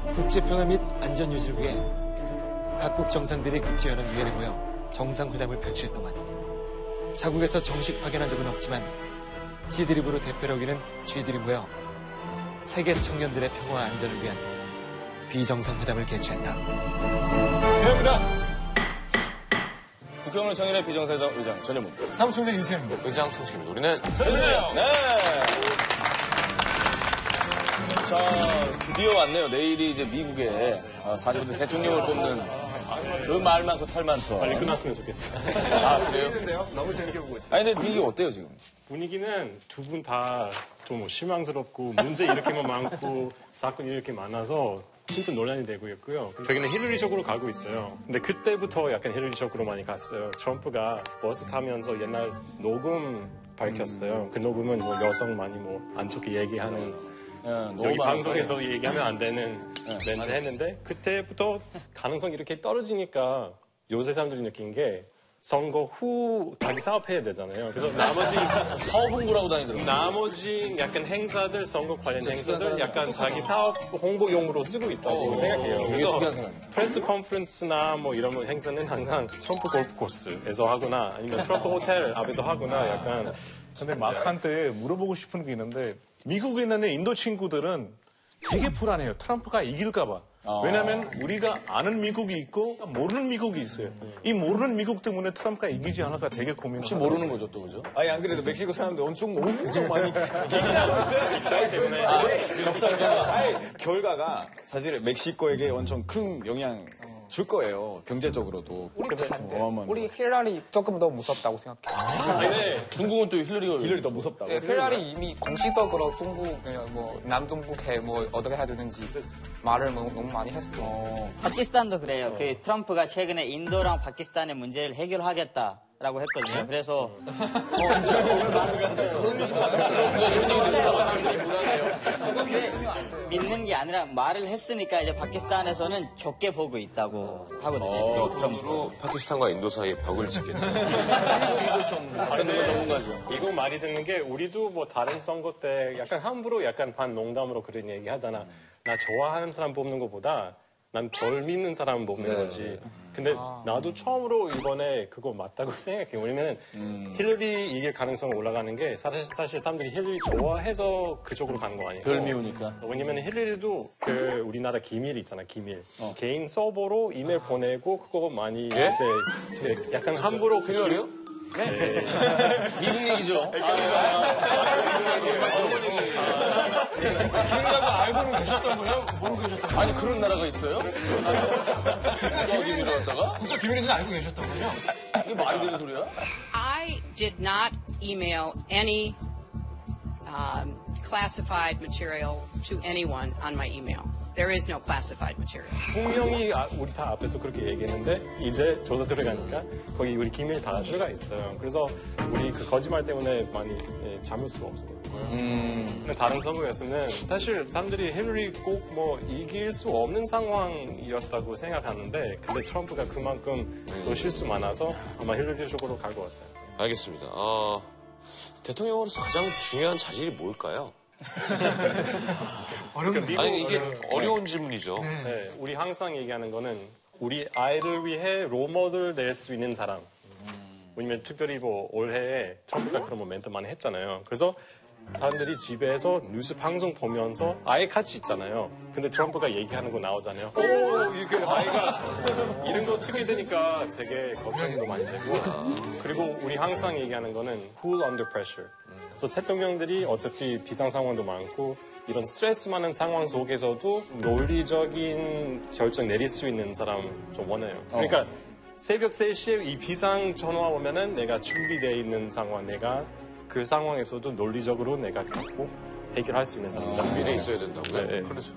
국제평화 및 안전 유지를 위해 각국 정상들이 국제연합위원회에 모여 정상회담을 펼칠 동안 자국에서 정식 파견한 적은 없지만 지드립으로 대표를 하기는 쥐들이 모여 세계 청년들의 평화와 안전을 위한 비정상회담을 개최했다. 배웁니다. 국경을 청년의 비정상회담 의장 전현무, 사무총장 윤세현입니다. 의장 승식입니다. 우리는 전현무예요. 네. 자, 드디어 왔네요. 내일이 이제 미국에 4년 대통령을 뽑는 그 말 많고 탈 많더. 빨리 끝났으면 좋겠어요. 아, 그래요? 너무 재밌게 보고 있어요. 아니, 근데 분위기 어때요, 지금? 분위기는 두 분 다 좀 실망스럽고 문제 이렇게만 많고 사건이 이렇게 많아서 진짜 논란이 되고 있고요. 저희는 힐러리 쪽으로 가고 있어요. 근데 그때부터 약간 힐러리 쪽으로 많이 갔어요. 트럼프가 버스 타면서 옛날 녹음 밝혔어요. 그 녹음은 뭐 여성 많이 뭐 안 좋게 얘기하는 여기 방송에서 얘기하면 안 되는 멘트 했는데 그때부터 가능성이 이렇게 떨어지니까 요새 사람들이 느낀 게 선거 후 자기 사업해야 되잖아요. 그래서 나머지 사업홍보라고 다니더라고요. 나머지 약간 행사들, 선거 관련 행사들 약간 자기 사업 홍보용으로 쓰고 있다고 생각해요. 그래서 프레스 컨퍼런스나 뭐 이런 행사는 항상 트럼프 골프 코스에서 하거나 아니면 트럼프 호텔 앞에서 하거나 약간. 근데 마크한테 물어보고 싶은 게 있는데 미국에 있는 인도 친구들은 되게 불안해요. 트럼프가 이길까 봐. 왜냐하면 우리가 아는 미국이 있고 모르는 미국이 있어요. 이 모르는 미국 때문에 트럼프가 이기지 않을까 되게 고민을 혹시 모르는 거죠, 또 그죠? 아니, 안 그래도 멕시코 사람들 엄청 많이 얘기하고 있어요. 때문에. 결과가 사실 멕시코에게 엄청 큰 영향 줄 거예요. 경제적으로도. 우리 힐러리 조금 더 무섭다고 생각해요. 아니, 네. 중국은 또 힐러리 더 무섭다고. 네, 힐러리 이미 공식적으로 중국, 뭐, 남중국해 뭐, 어떻게 해야 되는지 말을 너무 많이 했어. 파키스탄도 그래요. 그 트럼프가 최근에 인도랑 파키스탄의 문제를 해결하겠다라고 했거든요. 그래서 믿는 게 아니라 말을 했으니까 이제 파키스탄에서는 좋게 보고 있다고 하거든요. 트럼프로 파키스탄과 인도 사이에 벽을 짓겠다. 전문가죠. 이거 많이 듣는 게 우리도 뭐 다른 선거 때 약간 함부로 약간 반 농담으로 그런 얘기 하잖아. 나 좋아하는 사람 뽑는 것보다 난 덜 믿는 사람 뽑는 거지. 근데 나도 처음으로 이번에 그거 맞다고 생각해. 왜냐면 힐러리 이길 가능성이 올라가는 게 사실 사람들이 힐러리 좋아해서 그쪽으로 가는 거 아니에요. 덜 미우니까. 왜냐면 힐러리도 그 우리나라 기밀 있잖아, 기밀. 개인 서버로 이메일 보내고 그거 많이 이제 약간 함부로 힐러리요? 네. 미국 얘기죠. 그러라고 알고는 계셨던 거예요? 모르고 계셨던 거예요? 아니, 그런 나라가 있어요? 기밀을 왔다가? 진짜 비밀인지 알고 계셨던 거죠? 이게 말이 되는 소리야? I did not email any classified material to anyone on my email. There is no classified material. 분명히 우리 다 앞에서 그렇게 얘기했는데 이제 조사 들어가니까 거기 우리 기밀 다 들어가 있어요. 그래서 우리 그 거짓말 때문에 많이 잠을 수가 없어요. 근데 다른 선거였으면 사실 사람들이 힐러리 꼭 뭐 이길 수 없는 상황이었다고 생각하는데 근데 트럼프가 그만큼 또 실수 많아서 아마 힐러리 쪽으로 갈 것 같아요. 알겠습니다. 대통령으로서 가장 중요한 자질이 뭘까요? 어렵네요. 아니 이게 어려운 질문이죠. 네, 우리 항상 얘기하는 거는 우리 아이를 위해 롤모델 될 수 있는 사람. 왜냐면 특별히 뭐 올해에 트럼프가 그런 뭐 멘트 많이 했잖아요. 그래서 사람들이 집에서 뉴스 방송 보면서 아이 같이 있잖아요. 근데 트럼프가 얘기하는 거 나오잖아요. 이게 아이가 이런 거 듣게 되니까 되게 걱정도 많이 되고. 그리고 우리 항상 얘기하는 거는 cool under pressure. 그래서 대통령들이 어차피 비상 상황도 많고 이런 스트레스 많은 상황 속에서도 논리적인 결정 내릴 수 있는 사람 좀 원해요. 그러니까 새벽 3시에 이 비상 전화 오면은 내가 준비되어 있는 상황, 내가 그 상황에서도 논리적으로 내가 갖고 해결할 수 있는 사람. 준비돼 있어야 된다고요? 네. 그렇죠.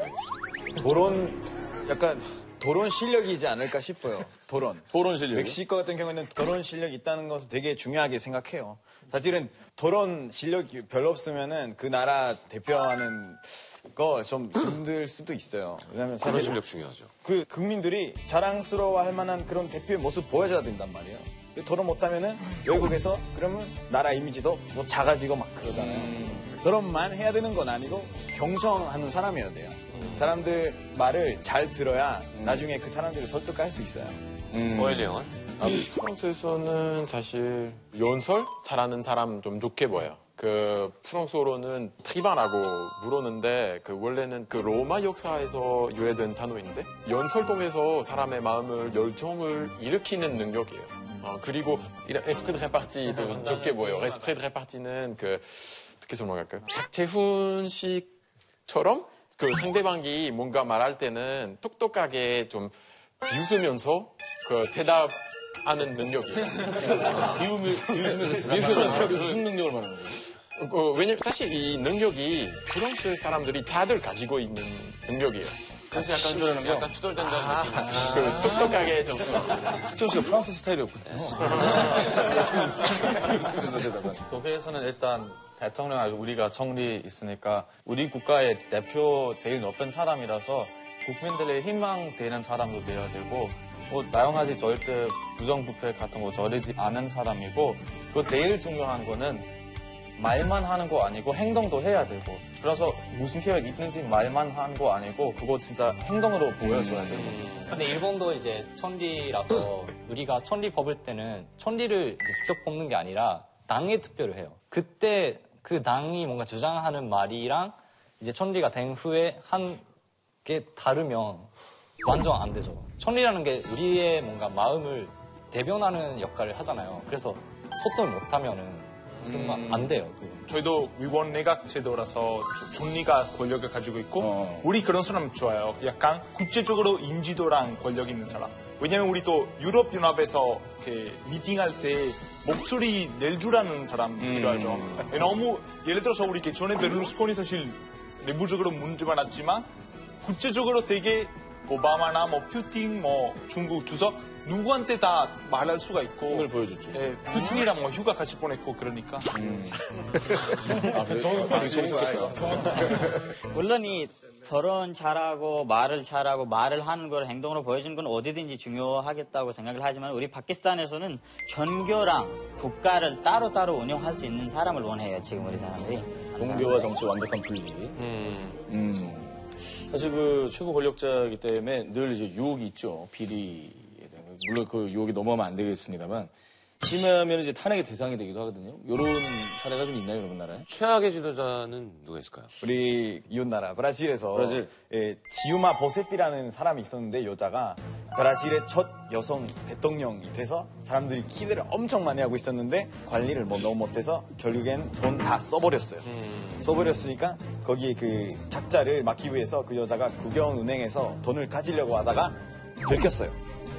도론 실력이지 않을까 싶어요. 도론 실력. 멕시코 같은 경우에는 도론 실력이 있다는 것을 되게 중요하게 생각해요. 사실은 도론 실력이 별로 없으면은 그 나라 대표하는 거 좀 힘들 수도 있어요. 왜냐면 그런 사실 실력 중요하죠. 그 국민들이 자랑스러워할 만한 그런 대표의 모습 보여줘야 된단 말이에요. 도론 못하면은 외국에서 그러면 나라 이미지도 뭐 작아지고 막 그러잖아요. 토론만 해야 되는 건 아니고 경청하는 사람이어야 돼요. 사람들 말을 잘 들어야 나중에 그 사람들을 설득할 수 있어요. 오일리 형은? 프랑스에서는 사실 연설 잘하는 사람 좀 좋게 보여요. 그 프랑스어로는 트리바라고 부르는데 그 원래는 그 로마 역사에서 유래된 단어인데 연설 통해서 사람의 마음을 열정을 일으키는 능력이에요. 그리고 에스프리 드 레파티도 좋게 보여요. 에스프리 드 레파티는 그 어떻게 설명할까요? 박재훈 씨처럼 그 상대방이 뭔가 말할 때는 똑똑하게 좀 비웃으면서 그 대답하는 능력이에요. 비웃으면서 무슨 능력을 말하는 거예요? 왜냐면 사실 이 능력이 프랑스 사람들이 다들 가지고 있는 능력이에요. 그래서 약간 투덜댄다는 느낌이 있어요. 그 똑똑하게 좀. 학정 씨가 프랑스 스타일이었군요. 독일에서는 일단 대통령 우리가 정리 있으니까 우리 국가의 대표 제일 높은 사람이라서 국민들의 희망되는 사람도 돼야 되고 뭐 다양하지 절대 부정부패 같은 거 저리지 않은 사람이고 그 제일 중요한 거는 말만 하는 거 아니고 행동도 해야 되고 그래서 무슨 계획 있는지 말만 하는 거 아니고 그거 진짜 행동으로 보여줘야 되고 근데 일본도 이제 천리라서 우리가 천리 뽑을 때는 천리를 직접 뽑는 게 아니라 당에 투표를 해요. 그때 그 당이 뭔가 주장하는 말이랑 이제 천리가 된 후에 한 게 다르면 완전 안 되죠. 천리라는 게 우리의 뭔가 마음을 대변하는 역할을 하잖아요. 그래서 소통을 못하면은 안 돼요. 저희도 위원 내각 제도라서 총리가 권력을 가지고 있고 우리 그런 사람 좋아요. 약간 국제적으로 인지도랑 권력 있는 사람. 왜냐면 우리 또 유럽 연합에서 미팅할 때 목소리 낼 줄 아는 사람 필요하죠. 너무 예를 들어서 우리 전에 베를루스코니 사실 내부적으로 문제 많았지만 국제적으로 되게 오바마나 뭐 푸틴, 뭐 중국 주석 누구한테 다 말할 수가 있고 힘을 보여줬죠. 예, 푸틴이랑 뭐 휴가 같이 보냈고 그러니까. 물론 이 토론 잘하고 말을 하는 걸 행동으로 보여주는 건 어디든지 중요하겠다고 생각을 하지만 우리 파키스탄에서는 종교랑 국가를 따로따로 운영할 수 있는 사람을 원해요. 지금 우리 사람들이. 종교와 정치 완벽한 분리. 사실 그 최고 권력자이기 때문에 늘 이제 유혹이 있죠. 비리에 대한. 물론 그 유혹이 넘어가면 안 되겠습니다만 심하면 이제 탄핵의 대상이 되기도 하거든요. 이런 사례가 좀 있나요, 여러분 나라에? 최악의 지도자는 누가 있을까요? 우리 이웃나라 브라질에서 브라질. 지우마 보세피라는 사람이 있었는데 여자가 브라질의 첫 여성 대통령이 돼서 사람들이 기대를 엄청 많이 하고 있었는데 관리를 뭐 너무 못해서 결국엔 돈 다 써버렸어요. 써버렸으니까 거기에 그 착자를 막기 위해서 그 여자가 국영은행에서 돈을 가지려고 하다가 들켰어요.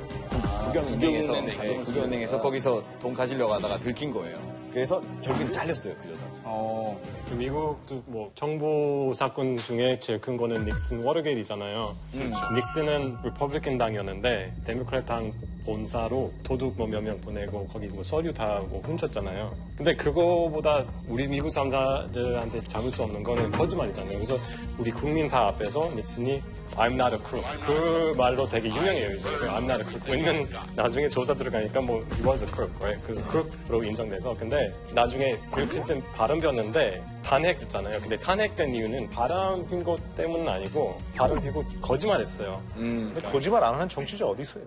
국영은행에서 거기서 돈 가지려고 하다가 들킨 거예요. 그래서 결국엔 잘렸어요, 그 여자. 그 미국도 뭐 정부 사건 중에 제일 큰 거는 닉슨 워터게이트잖아요. 닉슨은 리퍼블리칸 당이었는데 데모크래트 당 본사로 도둑 뭐 몇 명 보내고 거기 뭐 서류 다 뭐 훔쳤잖아요. 근데 그거보다 우리 미국 사람들한테 잡을 수 없는 거는 거짓말이잖아요. 그래서 우리 국민 다 앞에서 닉슨이 I'm not a crook. 그 말로 되게 유명해요, 이제. I'm not a crook. 왜냐면 나중에 조사 들어가니까 뭐 he was a crook, right? 그래서 crook으로 인정돼서. 근데 나중에 빌 클린턴 바람 피웠는데 탄핵됐잖아요. 근데 탄핵된 이유는 바람 핀 것 때문은 아니고 바람 피고 거짓말했어요. 근데 거짓말 안 하는 정치자 어디 있어요?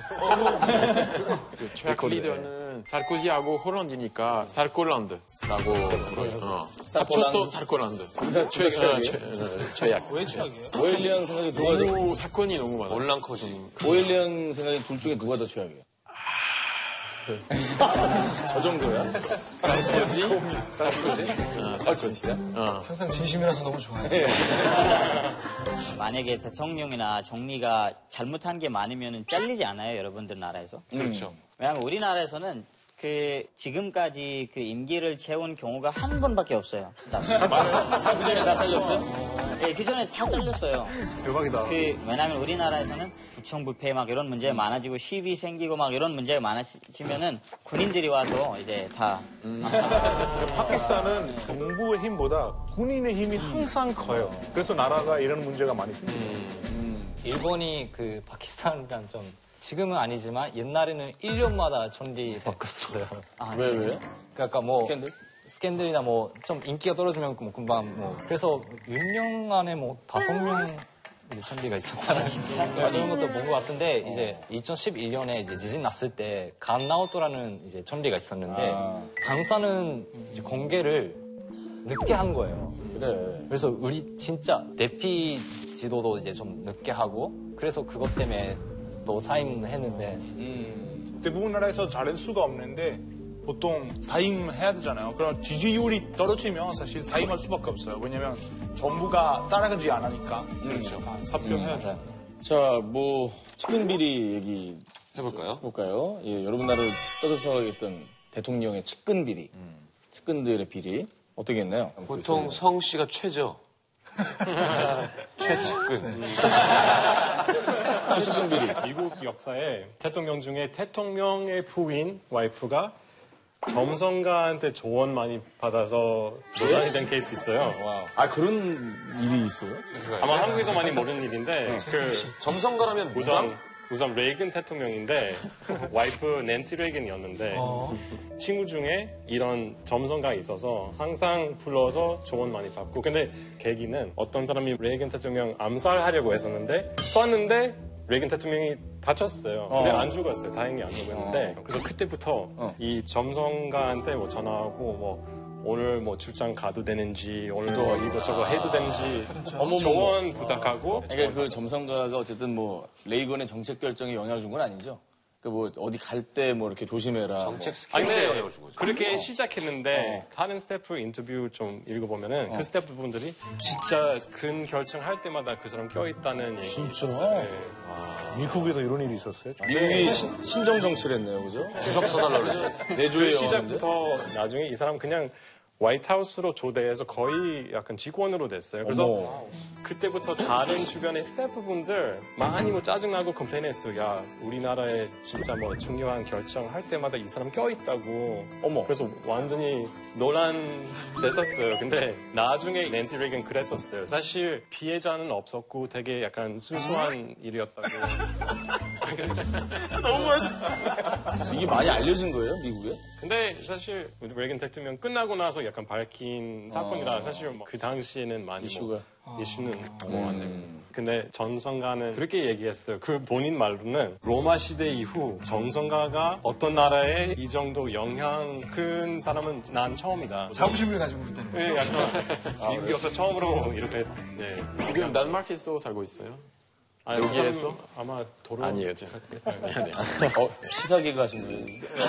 그 최악 리더는 사르코지하고 홀란드니까 살콜란드라고 불러요. 맞췄어, 살콜란드. 최악. 왜 최악이에요? 오일리언 생각에 누가 더 너무 사건이 너무 많아요. 올랑커지. 오일리언 생각에 둘 중에 누가 더 최악이에요? 저 정도야? 사르코지? 진짜? 항상 진심이라서 너무 좋아요. 만약에 대통령이나 총리가 잘못한 게 많으면 잘리지 않아요, 여러분들 나라에서? 그렇죠. 왜냐하면 우리나라에서는 그 지금까지 그 임기를 채운 경우가 한 번밖에 없어요. 그 전에 다 잘렸어요? 예, 그 전에 다 잘렸어요. 대박이다. 왜냐하면 우리나라에서는 부정부패 막 이런 문제 많아지고 시비 생기고 막 이런 문제가 많아지면은 군인들이 와서 이제 다. 파키스탄은 정부의 힘보다 군인의 힘이 항상 커요. 그래서 나라가 이런 문제가 많이 생겨요. 일본이 그 파키스탄이랑 좀 지금은 아니지만 옛날에는 1년마다 총리 바꿨었어요. 왜? 그러니까 뭐 스캔들? 스캔들이나 뭐 좀 인기가 떨어지면 뭐 금방 뭐 그래서 6년 안에 뭐 5명 천리가 있었다는 그런 것도 본 것 같은데 이제 2011년에 이제 지진 났을 때 간나오토라는 이제 천리가 있었는데 당사는 이제 공개를 늦게 한 거예요. 그래. 그래서 우리 진짜 대피 지도도 이제 좀 늦게 하고 그래서 그것 때문에 또 사임했는데 대부분 나라에서 잘할 수가 없는데 보통 사임해야 되잖아요. 그럼 지지율이 떨어지면 사실 사임할 수밖에 없어요. 왜냐면 정부가 따라가지 않으니까. 그렇죠. 사표해야 돼. 자, 뭐 측근비리 얘기 해볼까요? 볼까요? 예, 여러분 나라를 떠들썩하게 했던 대통령의 측근 비리, 측근들의 비리 어떻게 했나요? 보통 성 씨가 최죠. 최측근. 측근 비리. 미국 역사에 대통령 중에 대통령의 부인 와이프가 점성가한테 조언 많이 받아서 논란이 된 케이스 있어요. 아 그런 일이 있어요? 아마 한국에서 많이 모르는 일인데 그 점성가라면 우선 레이건 대통령인데 와이프 낸시 레이건이었는데 친구 중에 이런 점성가 있어서 항상 불러서 조언 많이 받고 근데 계기는 어떤 사람이 레이건 대통령 암살하려고 했었는데 쐈는데 레이건 대통령이 다쳤어요. 근데 안 죽었어요. 다행히 안 죽었는데 그래서 그때부터 이 점성가한테 뭐 전화하고 뭐 오늘 뭐 출장 가도 되는지 오늘 뭐 이것저것 해도 되는지 조언 부탁하고 그러니까 그 점성가가 어쨌든 뭐 레이건의 정책 결정에 영향을 준 건 아니죠? 그 뭐 어디 갈 때 뭐 이렇게 조심해라. 정책 아니, 스킬에 근데 영향을 준 거죠. 그렇게 시작했는데 다른 스태프 인터뷰 좀 읽어보면은 그 스태프분들이 진짜 큰 결정할 때마다 그 사람 껴있다는 얘기. 진짜? 있었어요. 네. 미국에도 이런 일이 있었어요? 미국이 신정 정치를 했네요, 그죠? 주석 써달라고 그러죠. 내조의 그 영화인데. 시작부터 나중에 이 사람 그냥 화이트하우스로 초대해서 거의 약간 직원으로 됐어요. 그래서 어머. 그때부터 다른 주변의 스태프분들 많이 뭐 짜증나고 컴플레인했어요. 야, 우리나라에 진짜 뭐 중요한 결정할 때마다 이 사람 껴있다고. 어머. 그래서 완전히 논란 됐었어요. 근데 나중에 낸시 레이건 그랬었어요. 사실 피해자는 없었고 되게 약간 순수한 일이었다고. 너무 맛있어. 이게 많이 알려진 거예요, 미국에? 근데 사실 우리 레이건 대통령 끝나고 나서 약간 밝힌 사건이라 사실 뭐 그 당시에는 많이 이슈가. 이슈는 뭐 안 되고. 근데 전성가는 그렇게 얘기했어요. 그 본인 말로는 로마 시대 이후 전성가가 어떤 나라에 이 정도 영향 큰 사람은 난 처음이다. 자부심을 가지고 그랬다는 거예요. 네, 약간 미국에서 처음으로 이렇게. 네. 지금 덴마크에서 살고 있어요? 아, 여기에서? 아마 도로. 아니에요, 제가. 미안해요. 시사기가 하신 거예요?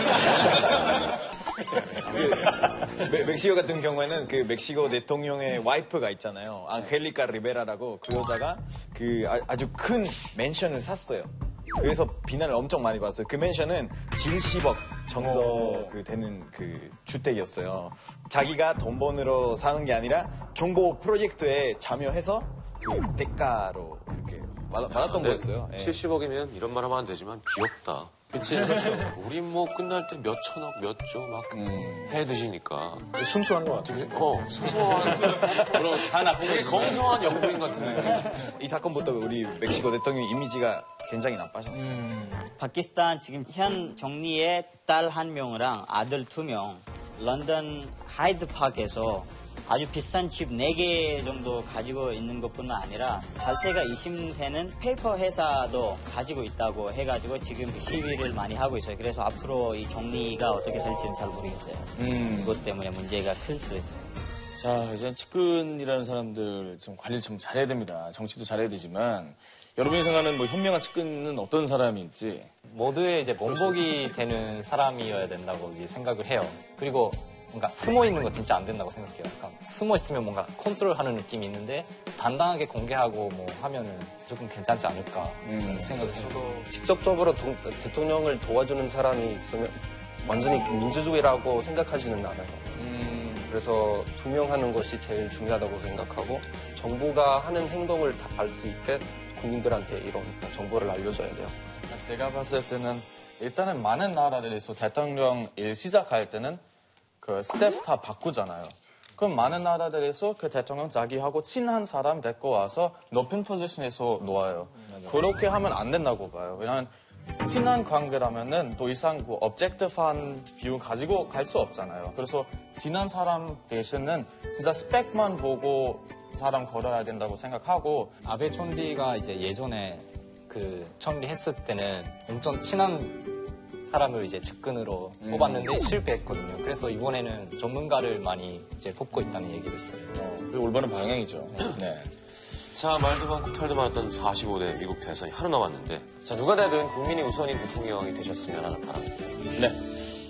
멕시코 같은 경우에는 그 멕시코 대통령의 와이프가 있잖아요. 앙헬리카 리베라라고 그 여자가 그 아주 큰 맨션을 샀어요. 그래서 비난을 엄청 많이 받았어요. 그 맨션은 70억 정도 그 되는 그 주택이었어요. 자기가 돈 번으로 사는 게 아니라 정보 프로젝트에 참여해서 그 대가로 이렇게 받았던 거였어요. 예. 70억이면 이런 말 하면 안 되지만 귀엽다. 그치? 그렇죠. 우리 뭐 끝날 때 몇 천억, 몇 조 막 해 드시니까. 순수한 것 같아요. 소소한. 그럼 다 나쁜 되게 거지. 검소한 영부인 같은데. 이 사건부터 우리 멕시코 대통령 이미지가 굉장히 나빠졌어요. 파키스탄 지금 현 총리의 딸 1명이랑 아들 2명 런던 하이드 파크에서 아주 비싼 집 4개 정도 가지고 있는 것뿐만 아니라 달세가 20되는 페이퍼 회사도 가지고 있다고 해가지고 지금 시위를 많이 하고 있어요. 그래서 앞으로 이 총리가 어떻게 될지는 잘 모르겠어요. 이것 때문에 문제가 클 수 있어요. 자, 이제 측근이라는 사람들 좀 관리를 좀 잘해야 됩니다. 정치도 잘해야 되지만 여러분이 생각하는 뭐 현명한 측근은 어떤 사람일지. 모두의 이제 원복이 되는 사람이어야 된다고 이제 생각을 해요. 그리고 뭔가 숨어 있는 거 진짜 안 된다고 생각해요. 약간 숨어 있으면 뭔가 컨트롤하는 느낌이 있는데 단단하게 공개하고 뭐 하면은 조금 괜찮지 않을까 생각을 해요. 직접적으로 대통령을 도와주는 사람이 있으면 완전히 민주주의라고 생각하지는 않아요. 그래서 투명하는 것이 제일 중요하다고 생각하고 정부가 하는 행동을 다 알 수 있게 국민들한테 이런 정보를 알려줘야 돼요. 제가 봤을 때는 일단은 많은 나라들에서 대통령 일 시작할 때는 그 스태프 다 바꾸잖아요. 그럼 많은 나라들에서 그 대통령 자기하고 친한 사람 데리고 와서 높은 포지션에서 놓아요. 그렇게 하면 안 된다고 봐요. 왜냐하면 친한 관계라면은 더 이상 그 objective한 비유 가지고 갈 수 없잖아요. 그래서 친한 사람 대신은 진짜 스펙만 보고 사람 걸어야 된다고 생각하고 아베 촌리가 이제 예전에 그 촌리 했을 때는 엄청 친한 사람을 이제 측근으로 뽑았는데 실패했거든요. 그래서 이번에는 전문가를 많이 이제 뽑고 있다는 얘기도 있어요. 그게 올바른 방향이죠. 네. 자, 말도 많고 탈도 많았던 45대 미국 대선이 하루 남았는데, 자, 누가 되든 국민이 우선인 대통령이 되셨으면 하는 바람입니다. 네.